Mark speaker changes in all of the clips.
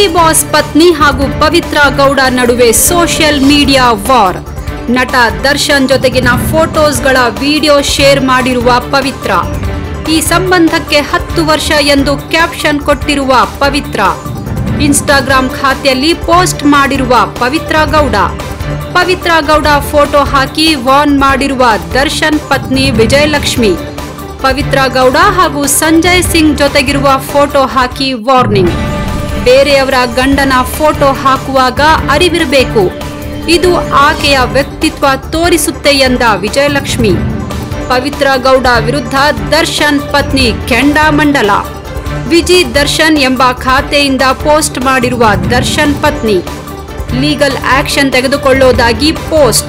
Speaker 1: Boss ಪತ್ನಿ ಹಾಗೂ ಪವಿತ್ರ ಗೌಡ ನಡುವೆ ಸೋಷಿಯಲ್ ಮೀಡಿಯಾ ವಾರ್. ನಟ ದರ್ಶನ್ ಜೊತೆಗಿನ ಫೋಟೋಸ್ಗಳ ವಿಡಿಯೋ ಶೇರ್ ಮಾಡಿರುವ ಪವಿತ್ರ. ಈ ಸಂಬಂಧಕ್ಕೆ 10 ವರ್ಷ ಎಂದು ಕ್ಯಾಪ್ಷನ್ ಕೊಟ್ಟಿರುವ ಪವಿತ್ರ. ಇನ್ಸ್ಟಾಗ್ರಾಂ ಖಾತೆಯಲ್ಲಿ ಪೋಸ್ಟ್ ಮಾಡಿರುವ ಪವಿತ್ರ ಗೌಡ. ಪವಿತ್ರ ಗೌಡ ಫೋಟೋ ಹಾಕಿ ವಾರ್ನ್ ಮಾಡಿರುವ ದರ್ಶನ್ ಪತ್ನಿ ವಿಜಯಲಕ್ಷ್ಮಿ. ಪವಿತ್ರ ಗೌಡ ಹಾಗೂ ಸಂಜಯ್ ಸಿಂಗ್ ಜೊತೆಗಿರುವ ಫೋಟೋ ಹಾಕಿ ವಾರ್ನಿಂಗ್. ಬೇರೆಯವರ ಗಂಡನ ಫೋಟೋ ಹಾಕುವಾಗ ಅರಿವಿರಬೇಕು, ಇದು ಆಕೆಯ ವ್ಯಕ್ತಿತ್ವ ತೋರಿಸುತ್ತೆ ಎಂದ ವಿಜಯಲಕ್ಷ್ಮಿ. ಪವಿತ್ರ ಗೌಡ ವಿರುದ್ಧ ದರ್ಶನ್ ಪತ್ನಿ ಕೆಂಡಾಮಂಡಲ. ವಿಜಿ ದರ್ಶನ್ ಎಂಬ ಖಾತೆಯಿಂದ ಪೋಸ್ಟ್ ಮಾಡಿರುವ ದರ್ಶನ್ ಪತ್ನಿ. ಲೀಗಲ್ ಆಕ್ಷನ್ ತೆಗೆದುಕೊಳ್ಳೋದಾಗಿ ಪೋಸ್ಟ್.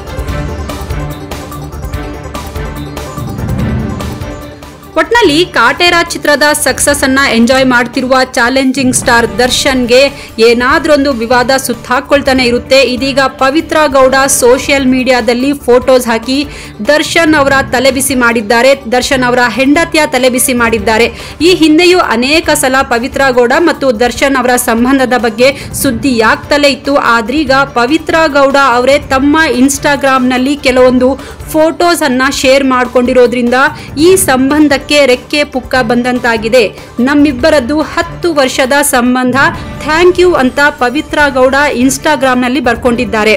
Speaker 1: ಒಟ್ನಲ್ಲಿ ಕಾಟೇರ ಚಿತ್ರದ ಸಕ್ಸಸ್ ಅನ್ನ ಎಂಜಾಯ್ ಮಾಡ್ತಿರುವ ಚಾಲೆಂಜಿಂಗ್ ಸ್ಟಾರ್ ದರ್ಶನ್ಗೆ ಏನಾದ್ರೊಂದು ವಿವಾದ ಸುತ್ತಾಕೊಳ್ತಾನೆ ಇರುತ್ತೆ. ಇದೀಗ ಪವಿತ್ರ ಗೌಡ ಸೋಷಿಯಲ್ ಮೀಡಿಯಾದಲ್ಲಿ ಫೋಟೋಸ್ ಹಾಕಿ ದರ್ಶನ್ ಅವರ ತಲೆಬಿಸಿ ಮಾಡಿದ್ದಾರೆ. ದರ್ಶನ್ ಅವರ ಹೆಂಡತಿಯ ತಲೆಬಿಸಿ ಮಾಡಿದ್ದಾರೆ. ಈ ಹಿಂದೆಯೂ ಅನೇಕ ಸಲ ಪವಿತ್ರ ಗೌಡ ಮತ್ತು ದರ್ಶನ್ ಅವರ ಸಂಬಂಧದ ಬಗ್ಗೆ ಸುದ್ದಿ ಆಗ್ತಲೇ ಇತ್ತು. ಆದ್ರೀಗ ಪವಿತ್ರ ಗೌಡ ಅವರೇ ತಮ್ಮ ಇನ್ಸ್ಟಾಗ್ರಾಂನಲ್ಲಿ ಕೆಲವೊಂದು ಫೋಟೋಸ್ ಅನ್ನ ಶೇರ್ ಮಾಡಿಕೊಂಡಿರೋದ್ರಿಂದ ಈ ಸಂಬಂಧಕ್ಕೆ ರೆಕ್ಕೆ ಪುಕ್ಕ ಬಂದಂತಾಗಿದೆ. ನಮ್ಮಿಬ್ಬರದ್ದು 10 ವರ್ಷದ ಸಂಬಂಧ, ಥ್ಯಾಂಕ್ ಯು ಅಂತ ಪವಿತ್ರ ಗೌಡ ಇನ್ಸ್ಟಾಗ್ರಾಂನಲ್ಲಿ ಬರ್ಕೊಂಡಿದ್ದಾರೆ.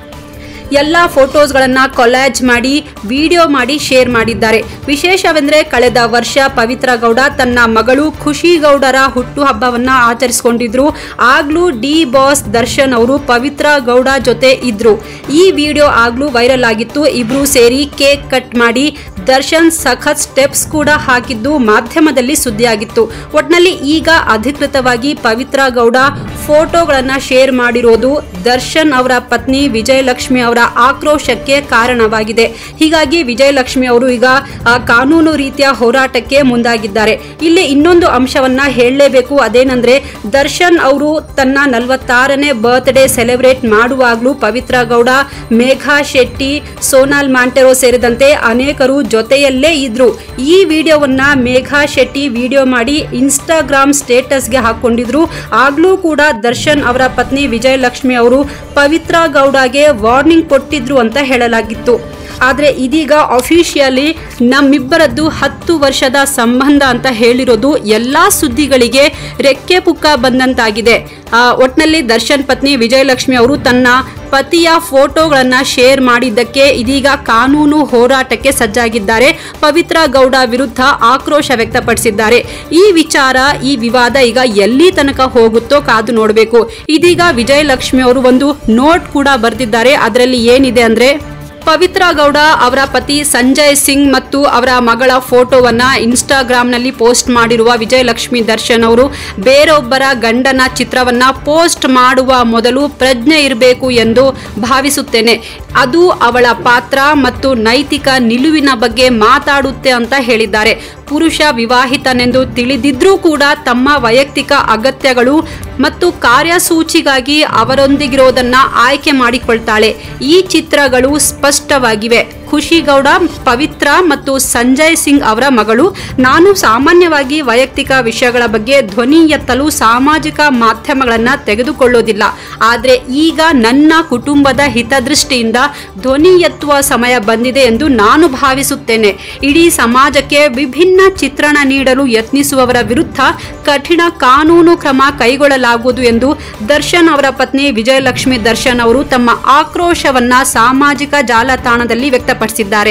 Speaker 1: ಎಲ್ಲ ಫೋಟೋಸ್ಗಳನ್ನ ಕೊಲಾಜ್ ಮಾಡಿ ವಿಡಿಯೋ ಮಾಡಿ ಶೇರ್ ಮಾಡಿದ್ದಾರೆ. ವಿಶೇಷವೆಂದರೆ ಕಳೆದ ವರ್ಷ ಪವಿತ್ರ ಗೌಡ ತನ್ನ ಮಗಳು ಖುಷಿ ಗೌಡರ ಹುಟ್ಟುಹಬ್ಬವನ್ನ ಆಚರಿಸಿಕೊಂಡಿದ್ರು. ಆಗ್ಲೂ ಡಿ ಬಾಸ್ ದರ್ಶನ್ ಅವರು ಪವಿತ್ರ ಗೌಡ ಜೊತೆ ಇದ್ರು. ಈ ವಿಡಿಯೋ ಆಗ್ಲೂ ವೈರಲ್ ಆಗಿತ್ತು. ಇಬ್ರು ಸೇರಿ ಕೇಕ್ ಕಟ್ ಮಾಡಿ ದರ್ಶನ್ ಸಖತ್ ಸ್ಟೆಪ್ಸ್ ಕೂಡ ಹಾಕಿದ್ದು ಮಾಧ್ಯಮದಲ್ಲಿ ಸುದ್ದಿಯಾಗಿತ್ತು. ಒಟ್ನಲ್ಲಿ ಈಗ ಅಧಿಕೃತವಾಗಿ ಪವಿತ್ರ ಗೌಡ ಫೋಟೋಗಳನ್ನ ಶೇರ್ ಮಾಡಿರೋದು ದರ್ಶನ್ ಅವರ ಪತ್ನಿ ವಿಜಯಲಕ್ಷ್ಮಿ ಅವರ ಆಕ್ರೋಶಕ್ಕೆ ಕಾರಣವಾಗಿದೆ. ಹೀಗಾಗಿ ವಿಜಯಲಕ್ಷ್ಮಿ ಅವರು ಈಗ ಕಾನೂನು ರೀತಿಯ ಹೋರಾಟಕ್ಕೆ ಮುಂದಾಗಿದ್ದಾರೆ. ಇಲ್ಲಿ ಇನ್ನೊಂದು ಅಂಶವನ್ನ ಹೇಳಲೇಬೇಕು. ಅದೇನಂದ್ರೆ ದರ್ಶನ್ ಅವರು ತನ್ನ 46ನೇ ಬರ್ತ್ಡೇ ಸೆಲೆಬ್ರೇಟ್ ಮಾಡುವಾಗಲೂ ಪವಿತ್ರ ಗೌಡ, ಮೇಘಾ ಶೆಟ್ಟಿ, ಸೋನಾಲ್ ಮಾಂಟೆರೋ ಸೇರಿದಂತೆ ಅನೇಕರು ಜೊತೆಯಲ್ಲೇ ಇದ್ರು. ಈ ವಿಡಿಯೋವನ್ನ ಮೇಘಾ ಶೆಟ್ಟಿ ವಿಡಿಯೋ ಮಾಡಿ ಇನ್ಸ್ಟಾಗ್ರಾಮ್ ಸ್ಟೇಟಸ್ಗೆ ಹಾಕೊಂಡಿದ್ರು. ಆಗ್ಲೂ ಕೂಡ ದರ್ಶನ್ ಅವರ ಪತ್ನಿ ವಿಜಯಲಕ್ಷ್ಮಿ ಅವರು ಪವಿತ್ರ ಗೌಡಗೆ ವಾರ್ನಿಂಗ್ ಕೊಟ್ಟಿದ್ರು ಅಂತ ಹೇಳಲಾಗಿತ್ತು. ಆದ್ರೆ ಇದೀಗ ಅಫಿಷಿಯಲಿ ನಮ್ಮಿಬ್ಬರದ್ದು 10 ವರ್ಷದ ಸಂಬಂಧ ಅಂತ ಹೇಳಿರೋದು ಎಲ್ಲಾ ಸುದ್ದಿಗಳಿಗೆ ರೆಕ್ಕೆ ಪುಕ್ಕ ಬಂದಂತಾಗಿದೆ. ಒಟ್ನಲ್ಲಿ ದರ್ಶನ್ ಪತ್ನಿ ವಿಜಯಲಕ್ಷ್ಮಿ ಅವರು ತನ್ನ ಪತಿಯ ಫೋಟೋಗಳನ್ನ ಶೇರ್ ಮಾಡಿದ್ದಕ್ಕೆ ಇದೀಗ ಕಾನೂನು ಹೋರಾಟಕ್ಕೆ ಸಜ್ಜಾಗಿದ್ದಾರೆ. ಪವಿತ್ರ ಗೌಡ ವಿರುದ್ಧ ಆಕ್ರೋಶ ವ್ಯಕ್ತಪಡಿಸಿದ್ದಾರೆ. ಈ ವಿಚಾರ, ಈ ವಿವಾದ ಈಗ ಎಲ್ಲಿ ತನಕ ಹೋಗುತ್ತೋ ಕಾದು ನೋಡಬೇಕು. ಇದೀಗ ವಿಜಯಲಕ್ಷ್ಮಿ ಅವರು ಒಂದು ನೋಟ್ ಕೂಡ ಬರೆದಿದ್ದಾರೆ. ಅದರಲ್ಲಿ ಏನಿದೆ ಅಂದ್ರೆ, ಪವಿತ್ರ ಗೌಡ ಅವರ ಪತಿ ಸಂಜಯ್ ಸಿಂಗ್ ಮತ್ತು ಅವರ ಮಗಳ ಫೋಟೋವನ್ನ ಇನ್ಸ್ಟಾಗ್ರಾಂನಲ್ಲಿ ಪೋಸ್ಟ್ ಮಾಡಿರುವ ವಿಜಯಲಕ್ಷ್ಮಿ ದರ್ಶನ್ ಅವರು ಬೇರೊಬ್ಬರ ಗಂಡನ ಚಿತ್ರವನ್ನ ಪೋಸ್ಟ್ ಮಾಡುವ ಮೊದಲು ಪ್ರಜ್ಞೆ ಇರಬೇಕು ಎಂದು ಭಾವಿಸುತ್ತೇನೆ. ಅದು ಅವಳ ಪಾತ್ರ ಮತ್ತು ನೈತಿಕ ನಿಲುವಿನ ಬಗ್ಗೆ ಮಾತಾಡುತ್ತೆ ಅಂತ ಹೇಳಿದ್ದಾರೆ. ಪುರುಷ ವಿವಾಹಿತನೆಂದು ತಿಳಿದಿದ್ರೂ ಕೂಡ ತಮ್ಮ ವೈಯಕ್ತಿಕ ಅಗತ್ಯಗಳು ಮತ್ತು ಕಾರ್ಯಸೂಚಿಗಾಗಿ ಅವರೊಂದಿಗಿರೋದನ್ನ ಆಯ್ಕೆ ಮಾಡಿಕೊಳ್ತಾಳೆ. ಈ ಚಿತ್ರಗಳು ಸ್ಪಷ್ಟವಾಗಿವೆ. ಖುಷಿ ಗೌಡ ಪವಿತ್ರ ಮತ್ತು ಸಂಜಯ್ ಸಿಂಗ್ ಅವರ ಮಗಳು. ನಾನು ಸಾಮಾನ್ಯವಾಗಿ ವೈಯಕ್ತಿಕ ವಿಷಯಗಳ ಬಗ್ಗೆ ಧ್ವನಿ ಎತ್ತಲು ಸಾಮಾಜಿಕ ಮಾಧ್ಯಮಗಳನ್ನ ತೆಗೆದುಕೊಳ್ಳೋದಿಲ್ಲ. ಆದ್ರೆ ಈಗ ನನ್ನ ಕುಟುಂಬದ ಹಿತದೃಷ್ಟಿಯಿಂದ ಧ್ವನಿ ಎತ್ತುವ ಸಮಯ ಬಂದಿದೆ ಎಂದು ನಾನು ಭಾವಿಸುತ್ತೇನೆ. ಇಡೀ ಸಮಾಜಕ್ಕೆ ವಿಭಿನ್ನ ಚಿತ್ರಣ ನೀಡಲು ಯತ್ನಿಸುವವರ ವಿರುದ್ಧ ಕಠಿಣ ಕಾನೂನು ಕ್ರಮ ಕೈಗೊಳ್ಳಲಾಗುವುದು ಎಂದು ದರ್ಶನ್ ಅವರ ಪತ್ನಿ ವಿಜಯಲಕ್ಷ್ಮಿ ದರ್ಶನ್ ಅವರು ತಮ್ಮ ಆಕ್ರೋಶವನ್ನ ಸಾಮಾಜಿಕ ಜಾಲತಾಣದಲ್ಲಿ ವ್ಯಕ್ತಪಡಿಸಿದ್ದಾರೆ.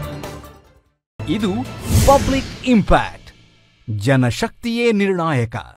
Speaker 2: ಇದು ಪಬ್ಲಿಕ್ ಇಂಪ್ಯಾಕ್ಟ್. ಜನಶಕ್ತಿಯೇ ನಿರ್ಣಾಯಕ.